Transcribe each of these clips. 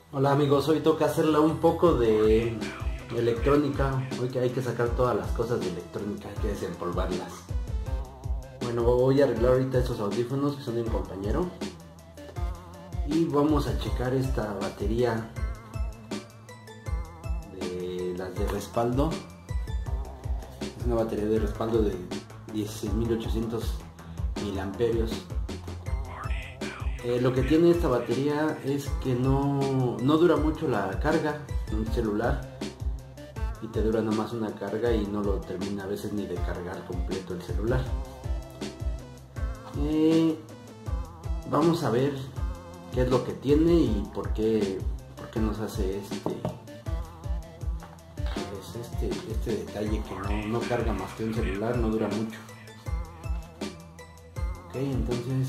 Hola amigos, hoy toca hacerle un poco de electrónica. Hoy que hay que sacar todas las cosas de electrónica, hay que desempolvarlas. Bueno, voy a arreglar ahorita estos audífonos que son de un compañero. Y vamos a checar esta batería de las de respaldo. Es una batería de respaldo de 16.800 miliamperios. Lo que tiene esta batería es que no dura mucho la carga en un celular y te dura nomás una carga y no lo termina a veces ni de cargar completo el celular. Vamos a ver qué es lo que tiene y por qué nos hace este detalle que no carga más que un celular, no dura mucho. Ok, entonces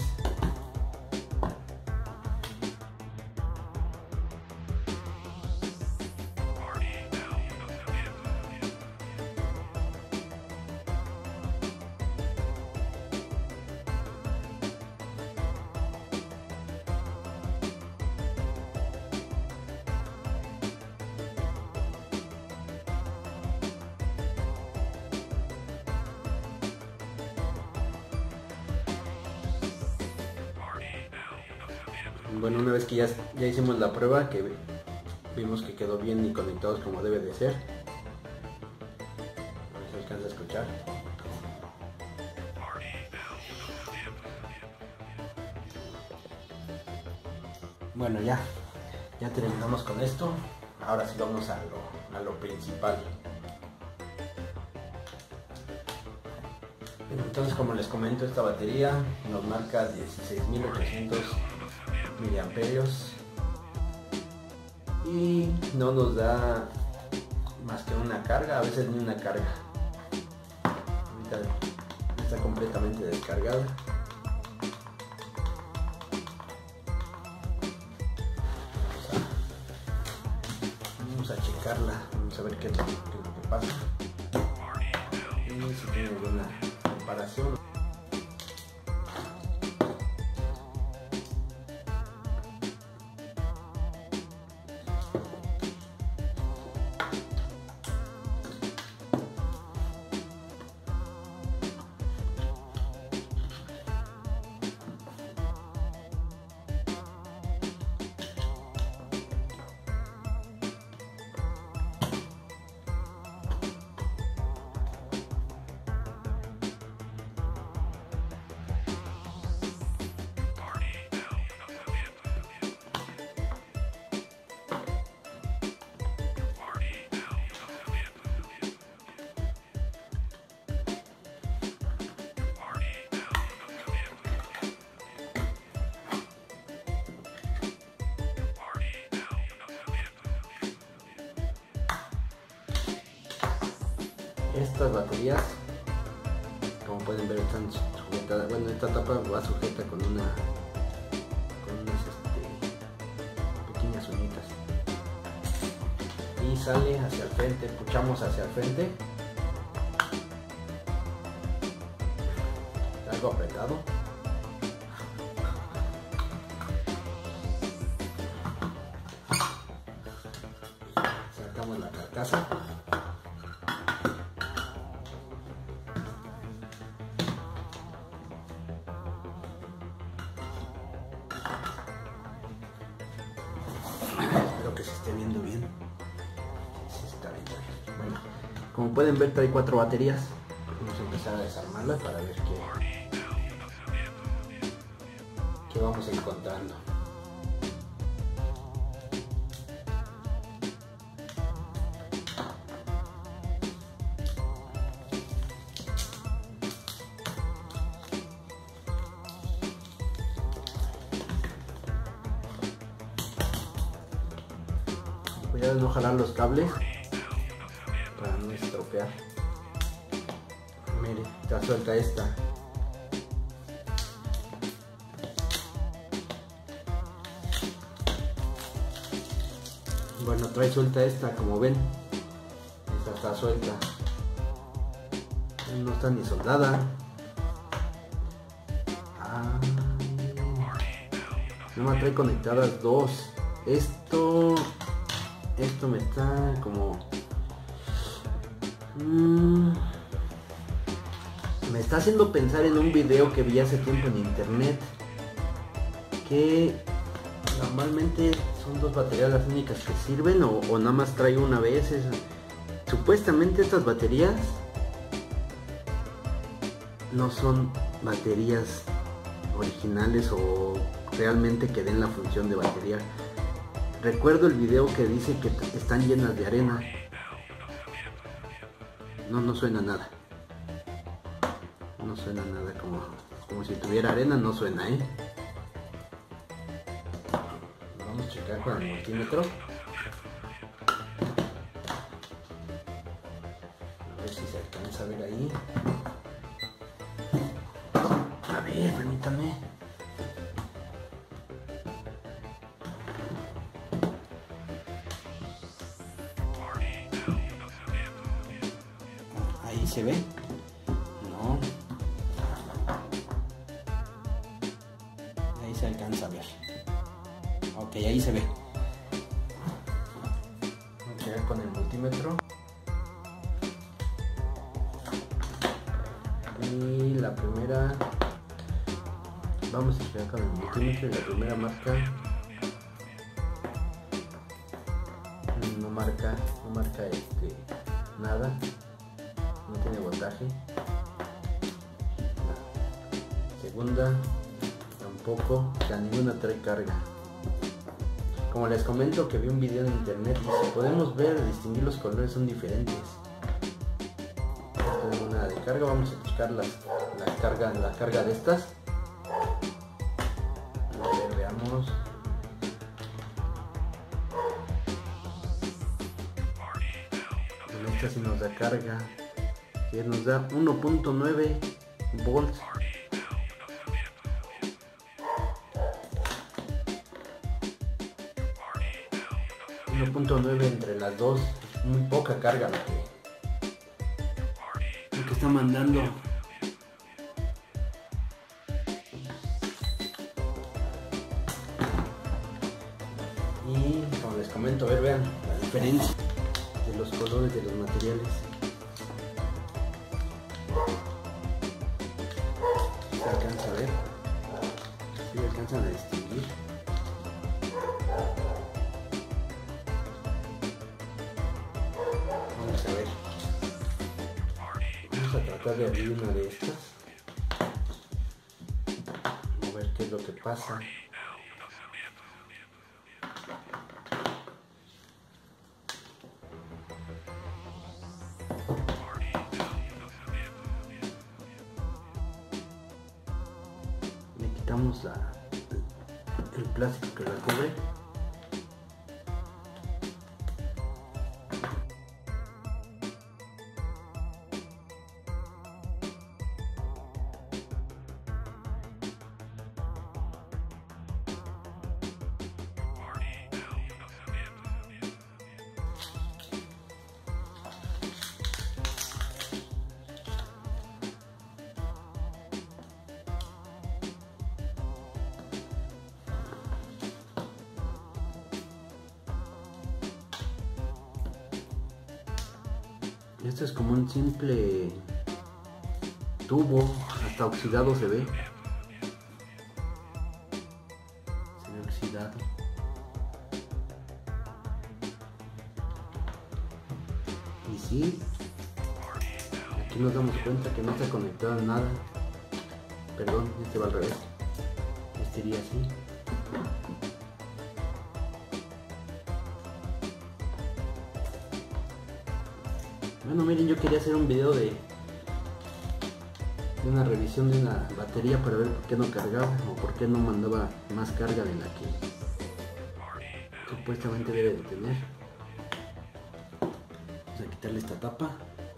bueno, una vez que ya hicimos la prueba, que vimos que quedó bien y conectados como debe de ser. A ver si alcanza a escuchar. Bueno, ya terminamos con esto. Ahora sí vamos a lo principal. Entonces, como les comento, esta batería nos marca 16.800 miliamperios y no nos da más que una carga, a veces ni una carga. Ahorita está completamente descargada. Vamos a checarla, vamos a ver qué es lo que pasa y si tiene alguna comparación. Estas baterías, como pueden ver, están sujetadas. Bueno, esta tapa va sujeta con unas pequeñas uñitas y sale hacia el frente. Escuchamos hacia el frente, algo apretado. Sacamos la carcasa. Espero que se esté viendo bien. Sí, está viendo bien. Bueno, como pueden ver, trae 4 baterías. Vamos a empezar a desarmarlas para ver qué vamos encontrando. Cuidado de no jalar los cables para no estropear. Mire, está suelta esta. Bueno, trae suelta esta, como ven. Esta está suelta. No está ni soldada. Nada más trae conectadas dos. esto me está como me está haciendo pensar en un video que vi hace tiempo en internet, que normalmente son 2 baterías las únicas que sirven, o nada más trae una vez. Supuestamente estas baterías no son baterías originales o realmente que den la función de batería. Recuerdo el video que dice que están llenas de arena. No suena nada. No suena nada como si tuviera arena, no suena, Vamos a checar con el multímetro. A ver si se alcanza a ver ahí. A ver, permítame. Ahí se ve. No. Ahí se alcanza a ver. Ok, ahí se ve. Vamos a llegar con el multímetro. Y la primera... Vamos a llegar con el multímetro y la primera marca... No marca nada. No tiene voltaje. La segunda tampoco, o sea, ninguna trae carga. Como les comento que vi un video en internet y si podemos ver, distinguir los colores son diferentes. No tengo nada de carga, vamos a checar la carga de estas. A ver, veamos. En esta sí nos da carga, que nos da 1.9 volts. 1.9 entre las dos, muy poca carga lo que está mandando. Y como les comento, vean la diferencia de los colores de los materiales. Se alcanza a ver, si alcanzan a distinguir. Vamos a ver, vamos a tratar de abrir una de estas, a ver qué es lo que pasa. Le quitamos el plástico que la cubre. Esto es como un simple tubo, hasta oxidado se ve. Se ve oxidado. Y sí, aquí nos damos cuenta que no está conectado a nada. Perdón, este va al revés. Este iría así. Bueno, miren, yo quería hacer un video de una revisión de una batería para ver por qué no cargaba o por qué no mandaba más carga de la que supuestamente debe de tener. Vamos a quitarle esta tapa.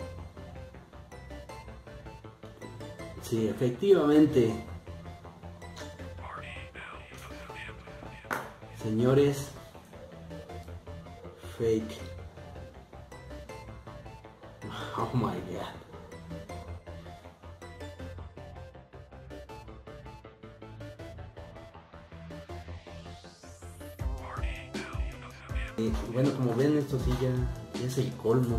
Sí, efectivamente, señores, fake. Oh my god. Bueno, como ven, esto sí ya es el colmo.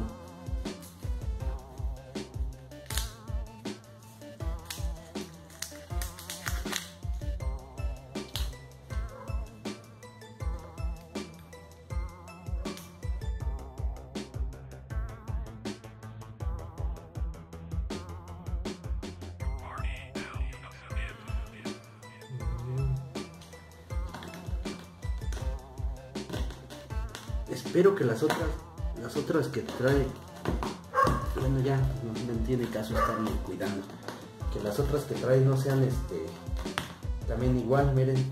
Espero que las otras que trae, bueno, ya no tiene caso estarme cuidando, que las otras que trae no sean también igual, miren.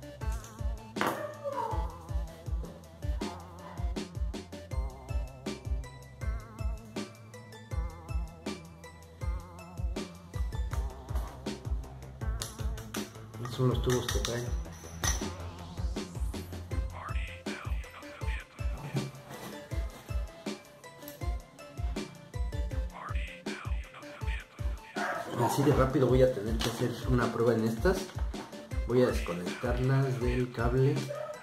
Estos son los tubos que traen. Así de rápido voy a tener que hacer una prueba en estas. Voy a desconectarlas del cable.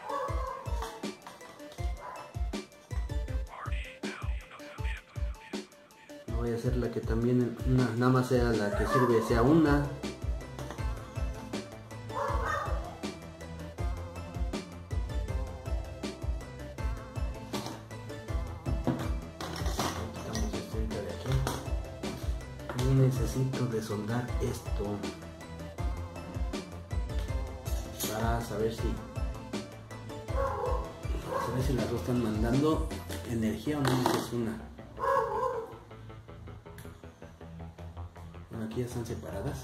Voy a hacer la que también nada más sea la que sirve, sea una. Y necesito desoldar esto para saber si las dos están mandando energía o no es una. Bueno, aquí ya están separadas.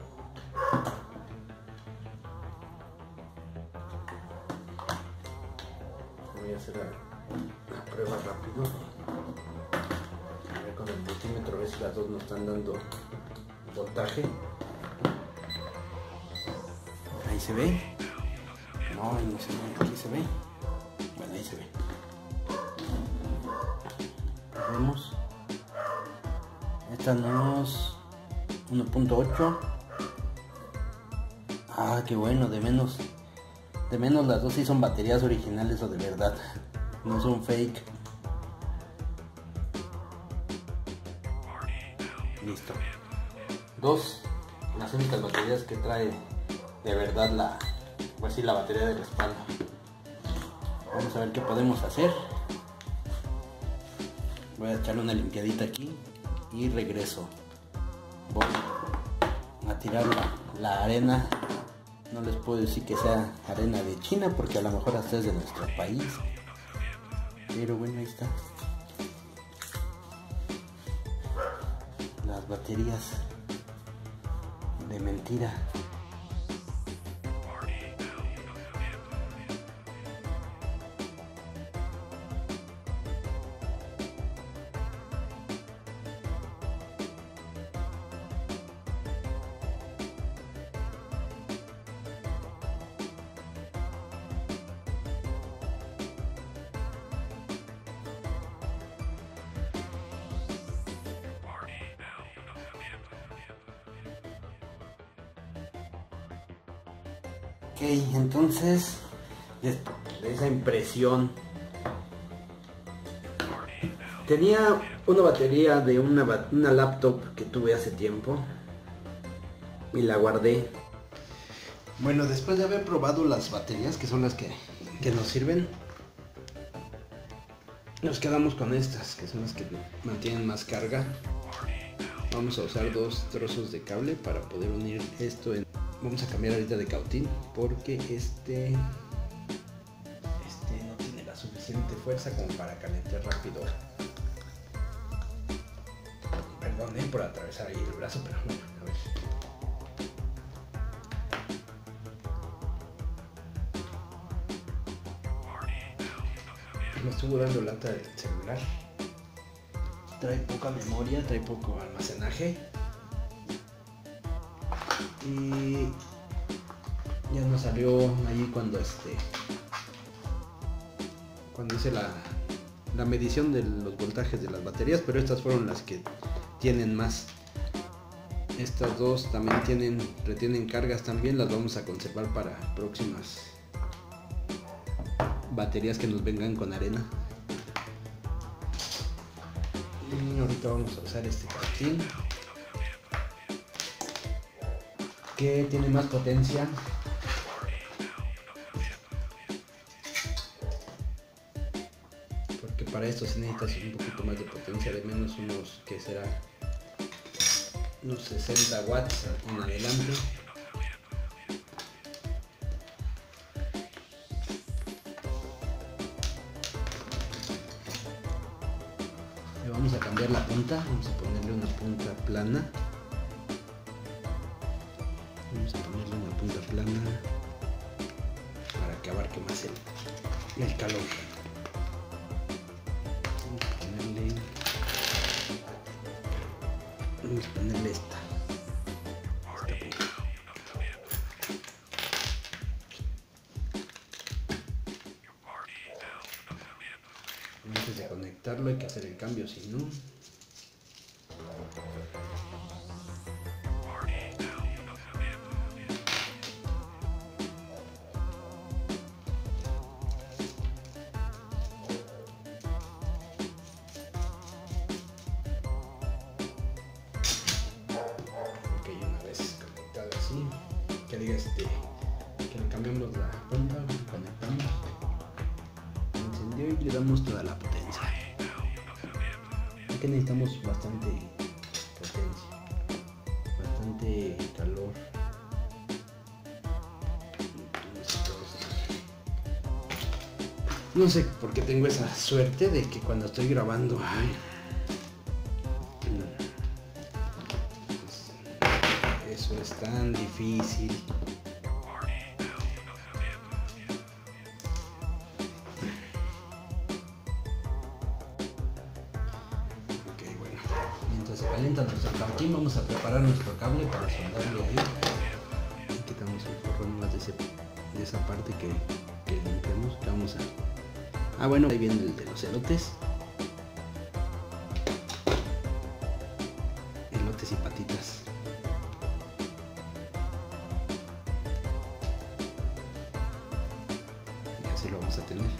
Voy a hacer la prueba rápido. Con el multímetro a ver si las dos nos están dando voltaje. Ahí se ve. No, ahí no se ve. Aquí se ve. Bueno, ahí se ve. Vemos. Esta nos 1.8. Ah, qué bueno, de menos las dos sí son baterías originales o de verdad. No son fake. Listo. Dos, las únicas baterías que trae de verdad la batería de respaldo. Vamos a ver qué podemos hacer. Voy a echarle una limpiadita aquí y regreso. Voy a tirar la arena. No les puedo decir que sea arena de China porque a lo mejor hasta es de nuestro país. Pero bueno, ahí está. Las baterías de mentira. Ok, entonces de esa impresión tenía una batería de una laptop que tuve hace tiempo y la guardé. Bueno, después de haber probado las baterías, que son las que nos sirven, nos quedamos con estas, que son las que mantienen más carga. Vamos a usar dos trozos de cable para poder unir esto en... Vamos a cambiar ahorita de cautín porque este no tiene la suficiente fuerza como para calentar rápido. Perdón por atravesar ahí el brazo, pero bueno, a ver. Me estuvo dando lata del celular. Trae poca memoria, trae poco almacenaje. Y ya nos salió ahí cuando hice la medición de los voltajes de las baterías, pero estas fueron las que tienen más. Estas dos también retienen cargas también, las vamos a conservar para próximas baterías que nos vengan con arena. Y ahorita vamos a usar este casting que tiene más potencia. Porque para esto se necesita un poquito más de potencia, de menos unos, que será unos 60 watts en adelante. Le vamos a cambiar la punta, vamos a ponerle una punta plana. Vamos a ponerle una punta plana para que abarque más el calor. Vamos a ponerle esta. Antes de conectarlo hay que hacer el cambio, si no. Que diga que le cambiamos la punta, conectamos, encendió y le damos toda la potencia. Aquí necesitamos bastante potencia, bastante calor. No sé por qué tengo esa suerte de que cuando estoy grabando, eso es tan difícil. Ok, bueno, mientras se calienta nuestro cantín, vamos a preparar nuestro cable para soldarlo ahí. Quitamos el forro más de esa parte que limpiamos, que vamos a... bueno, ahí viene el de los elotes. Elotes y patitas. Y así lo vamos a tener.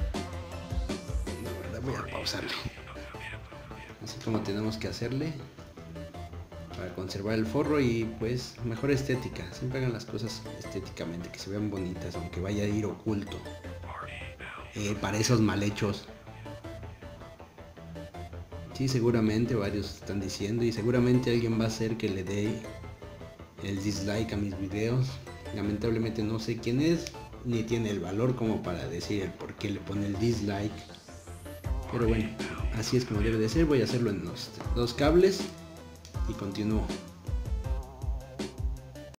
La verdad voy a pausarlo. Así como tenemos que hacerle para conservar el forro y pues mejor estética. Siempre hagan las cosas estéticamente, que se vean bonitas, aunque vaya a ir oculto. Para esos mal hechos. Sí, seguramente varios están diciendo, y seguramente alguien va a hacer que le dé el dislike a mis videos. Lamentablemente no sé quién es, ni tiene el valor como para decir el por qué le pone el dislike. Pero bueno, así es como debe de ser. Voy a hacerlo en los dos cables y continúo.